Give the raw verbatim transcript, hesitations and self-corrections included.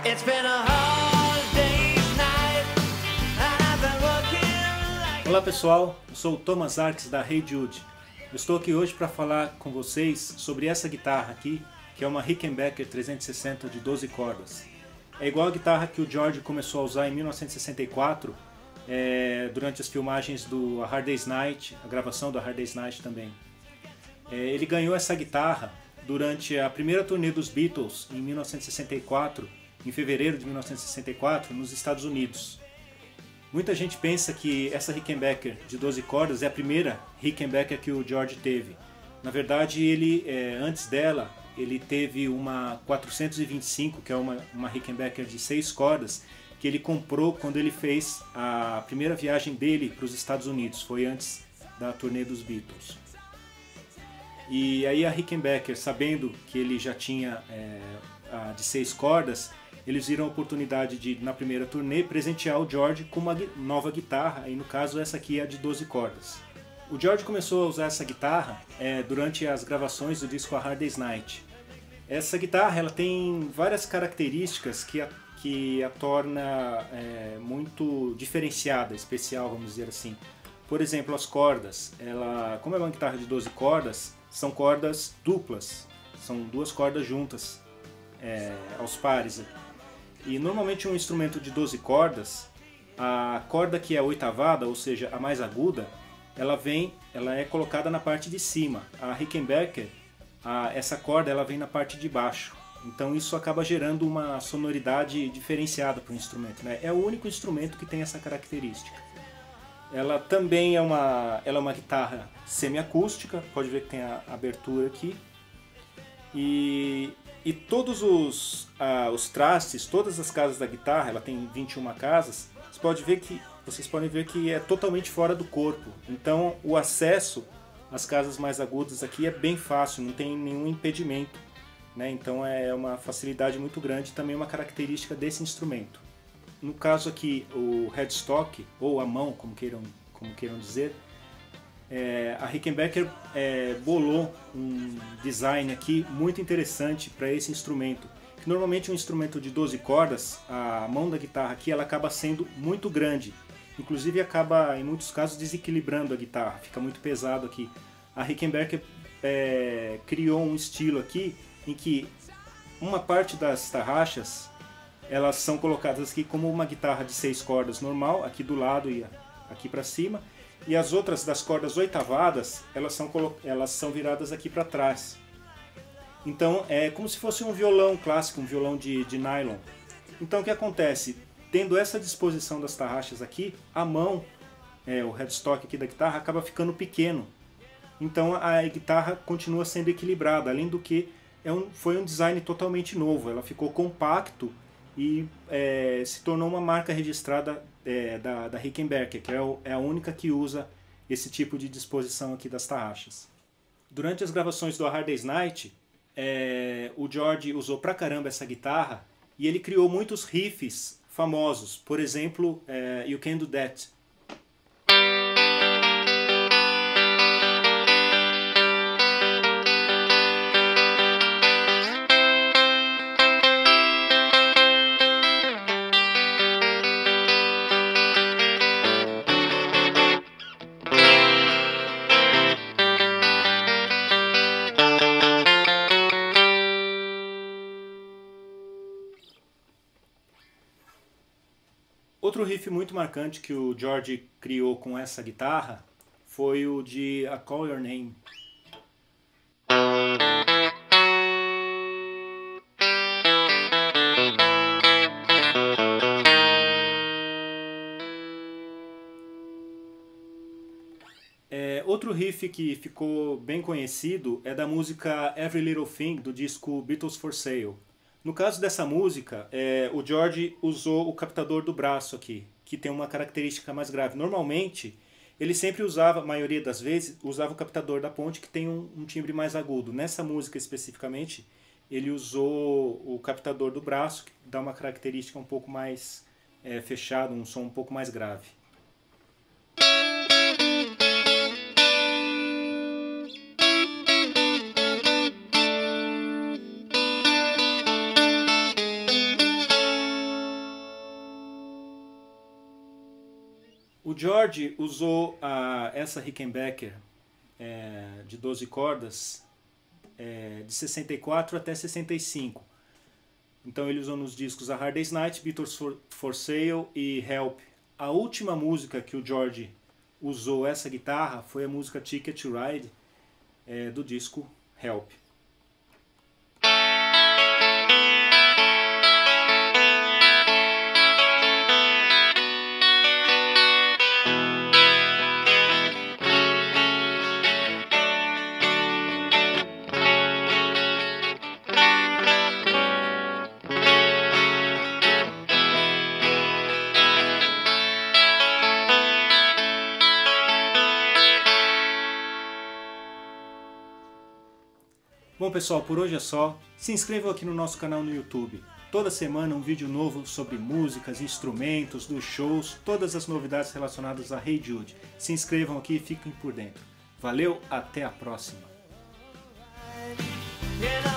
It's been a hard day's night, and I've been working like... Olá pessoal, eu sou o Thomas Arques da Hey Jude. Eu estou aqui hoje para falar com vocês sobre essa guitarra aqui, que é uma Rickenbacker trezentos e sessenta de doze cordas. É igual a guitarra que o George começou a usar em mil novecentos e sessenta e quatro, é, durante as filmagens do A Hard Day's Night, a gravação do A Hard Day's Night também. É, ele ganhou essa guitarra durante a primeira turnê dos Beatles em mil novecentos e sessenta e quatro, em fevereiro de mil novecentos e sessenta e quatro, nos Estados Unidos. Muita gente pensa que essa Rickenbacker de doze cordas é a primeira Rickenbacker que o George teve. Na verdade, ele, é, antes dela, ele teve uma quatrocentos e vinte e cinco, que é uma, uma Rickenbacker de seis cordas, que ele comprou quando ele fez a primeira viagem dele para os Estados Unidos. Foi antes da turnê dos Beatles. E aí a Rickenbacker, sabendo que ele já tinha é, a de seis cordas, eles viram a oportunidade de, na primeira turnê, presentear o George com uma nova guitarra, e no caso essa aqui é a de doze cordas. O George começou a usar essa guitarra é, durante as gravações do disco A Hard Day's Night. Essa guitarra ela tem várias características que a, que a torna é, muito diferenciada, especial, vamos dizer assim. Por exemplo, as cordas. Ela, como é uma guitarra de doze cordas, são cordas duplas, são duas cordas juntas, é, aos pares. E normalmente um instrumento de doze cordas, a corda que é oitavada, ou seja, a mais aguda, ela vem, ela é colocada na parte de cima. A Rickenbacker, a, essa corda, ela vem na parte de baixo. Então isso acaba gerando uma sonoridade diferenciada para o instrumento, né? É o único instrumento que tem essa característica. Ela também é uma, ela é uma guitarra semiacústica, pode ver que tem a abertura aqui. E, e todos os, ah, os trastes, todas as casas da guitarra, ela tem vinte e uma casas, você pode ver que, vocês podem ver que é totalmente fora do corpo. Então o acesso às casas mais agudas aqui é bem fácil, não tem nenhum impedimento, né? Então é uma facilidade muito grande, também uma característica desse instrumento. No caso aqui, o headstock, ou a mão, como queiram, como queiram dizer, é, a Rickenbacker é, bolou um design aqui muito interessante para esse instrumento. Que normalmente um instrumento de doze cordas, a mão da guitarra aqui ela acaba sendo muito grande. Inclusive acaba, em muitos casos, desequilibrando a guitarra, fica muito pesado aqui. A Rickenbacker é, criou um estilo aqui em que uma parte das tarraxas elas são colocadas aqui como uma guitarra de seis cordas normal, aqui do lado e aqui para cima, e as outras das cordas oitavadas, elas são, elas são viradas aqui para trás. Então é como se fosse um violão clássico, um violão de, de nylon. Então o que acontece? Tendo essa disposição das tarraxas aqui, a mão, é, o headstock aqui da guitarra acaba ficando pequeno. Então a guitarra continua sendo equilibrada, além do que é um, foi um design totalmente novo, ela ficou compacto e é, se tornou uma marca registrada é, da, da Rickenbacker, que é, o, é a única que usa esse tipo de disposição aqui das tarraxas. Durante as gravações do A Hard Day's Night, é, o George usou pra caramba essa guitarra e ele criou muitos riffs famosos, por exemplo, é, You Can Do That. Outro riff muito marcante que o George criou com essa guitarra foi o de I Call Your Name. É, outro riff que ficou bem conhecido é da música Every Little Thing do disco Beatles for Sale. No caso dessa música, é, o George usou o captador do braço aqui, que tem uma característica mais grave. Normalmente, ele sempre usava, a maioria das vezes, usava o captador da ponte, que tem um, um timbre mais agudo. Nessa música especificamente, ele usou o captador do braço, que dá uma característica um pouco mais é, fechada, um som um pouco mais grave. O George usou a, essa Rickenbacker é, de doze cordas é, de sessenta e quatro até sessenta e cinco. Então ele usou nos discos A Hard Day's Night, Beatles for, for Sale e Help. A última música que o George usou essa guitarra foi a música Ticket to Ride, é, do disco Help. Bom pessoal, por hoje é só. Se inscrevam aqui no nosso canal no YouTube. Toda semana um vídeo novo sobre músicas, instrumentos, dos shows, todas as novidades relacionadas a Hey Jude. Se inscrevam aqui e fiquem por dentro. Valeu, até a próxima! You know